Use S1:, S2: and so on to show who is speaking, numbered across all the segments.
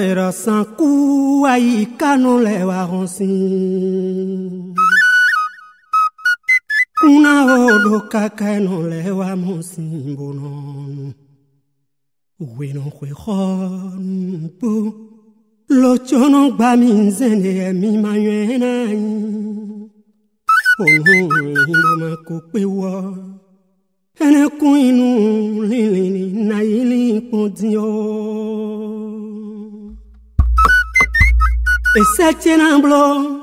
S1: Era sanku aí cano lewa ronsin. Una odo kaka no lewa monsin bonon. We no kwe khon po. Lo chono gba mi zene mi manyena. Onu ndo makope wo. Ene kuinu lili na ili podio. E sete namblo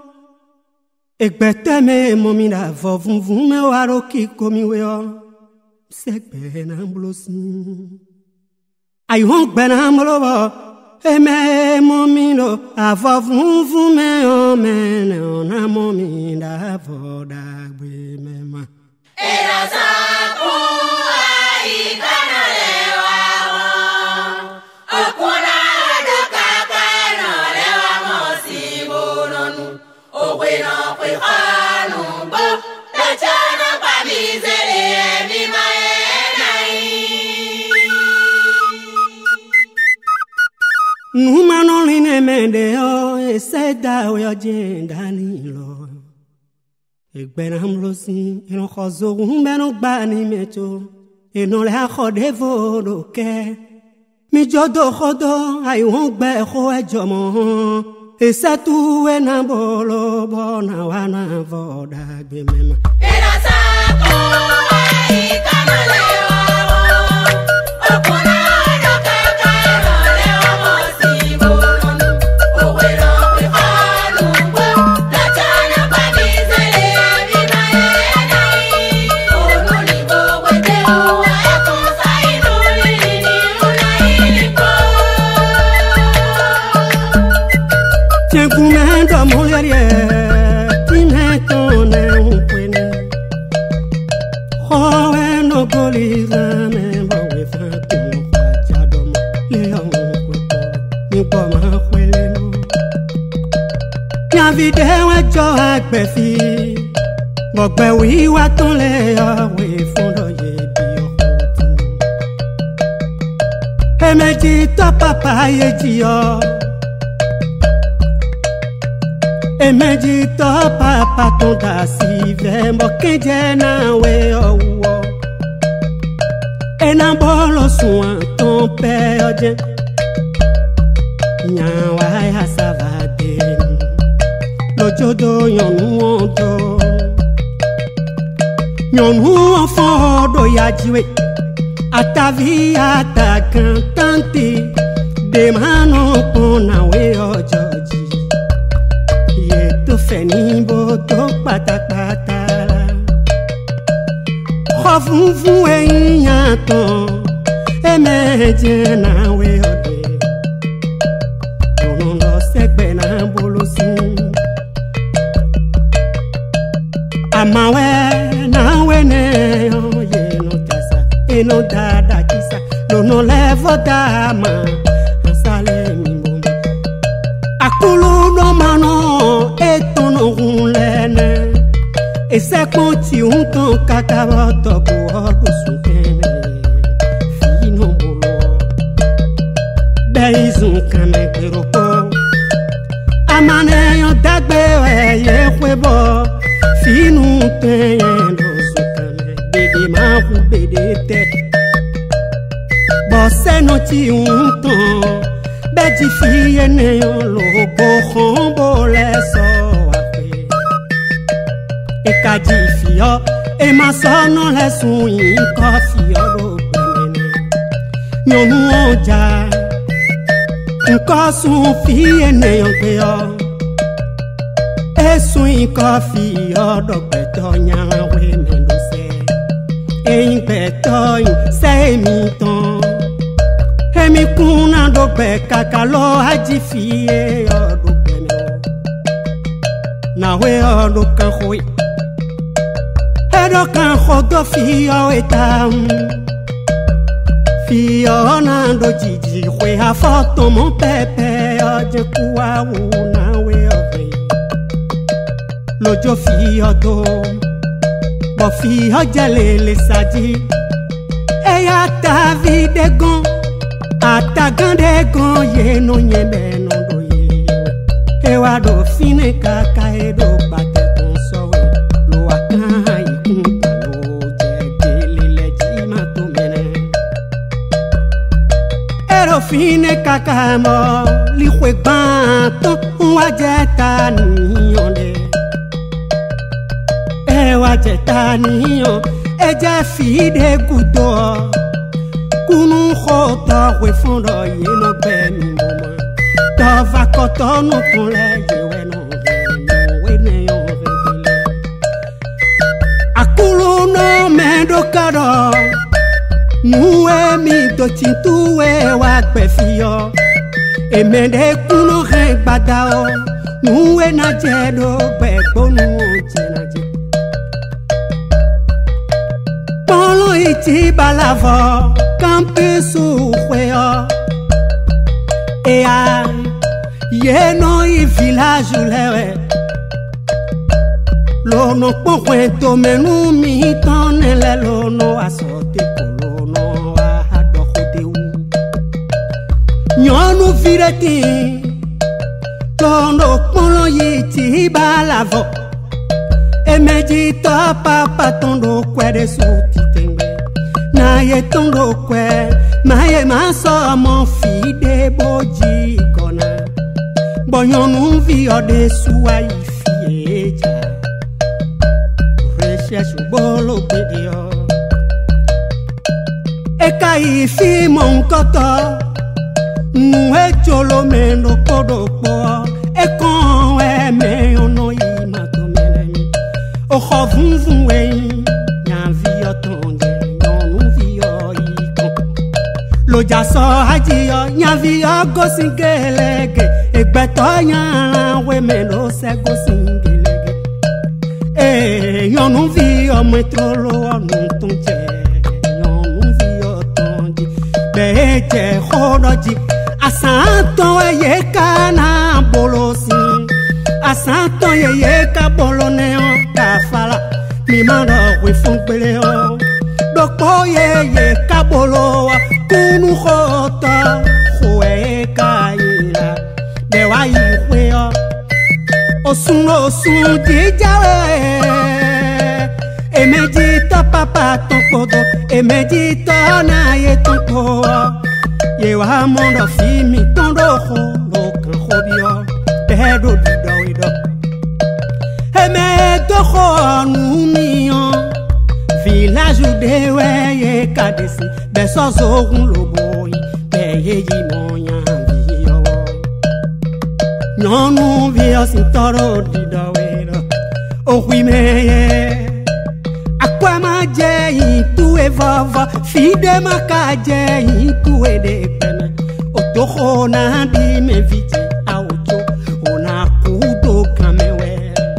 S1: Ekbete me momina vovum me waro ki komi weo Sekbe namblo si Ay wonk be namblo bo E me momino avovum me o mene ona momina voda gbe me ma
S2: Era saku ai kanalewa okuna
S1: Numano line mende o e seda o agenda ni lo Ekbenam lo si e no khozo mbeno gba ni meto e no le akhode vodo ke mi jodo khodo ai won gbe kho ejomo e satu e na bolo bona wana voda gbe mema
S2: Era sako ai kanalewa okuna
S1: Kumendo mulherie Timetone ukwene Howe no goliza Memba we fatuno Fachadom Leon kweko Nikoma kweleno Nyavide we jo akbefi Bogbe wiwa ton leo We fondo ye biyo koti Emeji to papa ye jiyo Emeji to papa ton da si vembo kenje na we owo Ena bolo suan ton pe oje Nyawa ya savade Lojodo yonu odo Yonu ofodo ya jiwe Atavi ata cantante De mano pona we ojoji Feni boto patapata Khofufu e nyato Emeje na we ode Ono lo sekbe na bolosi Amawe na we ne Oye no tasa E no dada kisa Lono levo dama Asale mimbo Akulu no mano Etono hulene Ese konti unton kakaboto Buodo sutene Fino bolo Beizun kame keroko Amane yon dagbe ye kwebo Finu tenye do sukame Bede mahu bede te Bose no ti unton Beji fiye ne yon logo khombo leso ape Ekaji fiyo e masono lesu yin kofiyo do benene Nyonu oja Nkosu fiye ne yon peyo Esu yin kofiyo do beto nyawe mendose E yin beto yin se mi ton Emi kuna do be kakalo haji fiye odo bene Na we odo kan khoi Edo kan khodo fiyo etam Fiyo na do jiji khwe ha foto mon pepe Oje kuwa na we ove Lojo fiyo do Bo fiyo jalele saji Eya ta vide gon atagande gonye no nyebe no do ye ewa do fine kaka e do bate ton sowe lo akan ikun lo je lile jima to mene ero fine kaka mo li kwe gban to wa jeta ni onde ewa jeta ni o eje fi de gudo kunu khota we fondo ye no be mi mama to va koto no kun le ye we no we ne yo vele akulu no me do kado nu e mi do tintu we wa gbe fi yo e me de kunu re gbada o nu e na je do gbe gbonu o je na je polo iti balavo campe su hueo e a ye no i village lewe lo no po cuento menu mi tonele lo no asote colono a do hodeu nyonu vireti lo no polo iti balavo e medita papa tondo kwede su titengbe na ye tondo kwe ma ye maso mo fide boji kona bonyonu vi ode suwa ifieja recherche bolo pedio e kai fi mon koto nu e jolo meno kodopo e kon e me ono ima to melemi o khovun we nyan vi otonde lo jaso ajiyo nyaviyo gosingelege egbeto yan we melo se gosingelege yonu vi omo trolo onu tunje yonu vi otonji beje khodoji asanto ye kana bolosi asanto ye ka bolone o kafala mi mando we fun pele o dokpo ye ka bolo kunu khota khoe kaila de wai khweo osun dijawe emejita papa tokodo emejita na ye toko ye wa mondo fimi tondo kho lo kan khobio bedo dido eme to kho nu miyo village de weye kadesi beso zogun loboy beye yi monya viyo nonu viyo sintoro didawero o huimeye akwa ma je tu evava fide makaje tu ede peme o to khona di me viti auto ona kudo kamewe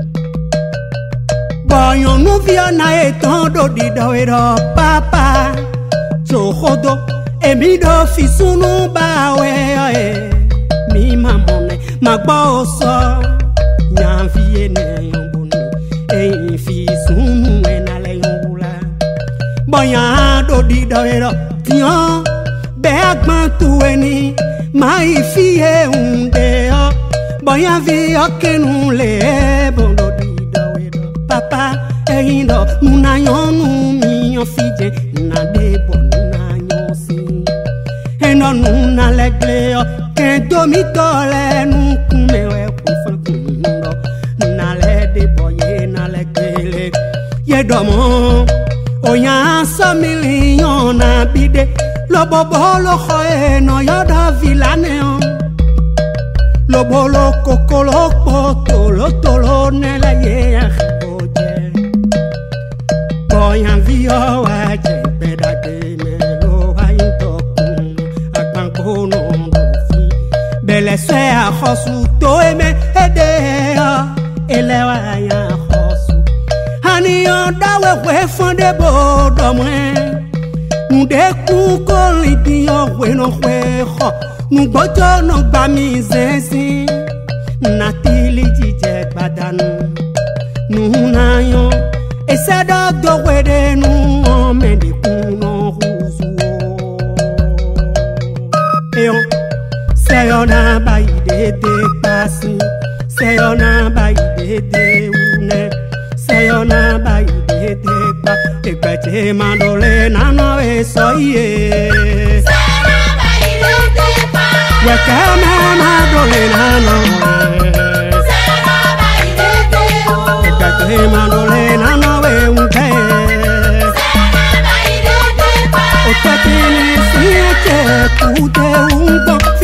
S1: boyon nu vio na etondo didawero papa chohodo emido fisunu bawe mi mamone magboso nyanvie ne yombunu fisunu enale yombula boya do didawero tio be agban tueni mai fie unde boya vi okenu le bondo didawero papa eindo munayonu mi ofije na debo no nuna legleo que domitole nukume we kufakundo na le de boye na legle ye domo oya so million na bide lo bobolo khoe no yoda vilane lo bolo kokolo potolo tolo ne la ye boje boy en vio waje pedake bele se a khosu to eme ede elewa ya khosu hani onda we fonde bodo mwe nde ku ko lidi yo we no kwe kho ngbojo no gba mi zensi na tili jije badanu nu na yo ese do we de nu me de ku no huzu Sayona baide de pasi, sayona baide de une, sayona baide de pa, ekbaje mandole nana esoye.
S2: Sayona baide de pa,
S1: wekeme mandole nana,
S2: sayona baide de u,
S1: ekbaje mandole nana unte,
S2: sayona baide de pa,
S1: otepini siete kute unto.